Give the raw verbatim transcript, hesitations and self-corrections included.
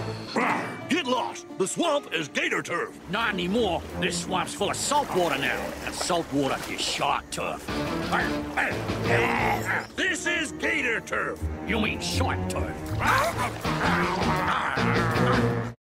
Get lost. The swamp is gator turf. Not anymore. This swamp's full of salt water now. And salt water is shark turf. This is gator turf. You mean short turf.